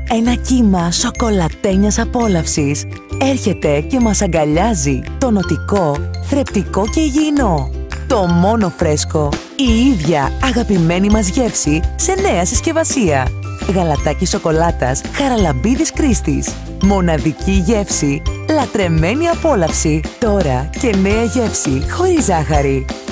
Ένα κύμα σοκολατένιας απόλαυσης έρχεται και μας αγκαλιάζει, τονωτικό, θρεπτικό και υγιεινό. Το μόνο φρέσκο, η ίδια αγαπημένη μας γεύση σε νέα συσκευασία. Γαλατάκι σοκολάτας Χαραλαμπίδης Κρίστης. Μοναδική γεύση, λατρεμένη απόλαυση. Τώρα και νέα γεύση χωρίς ζάχαρη.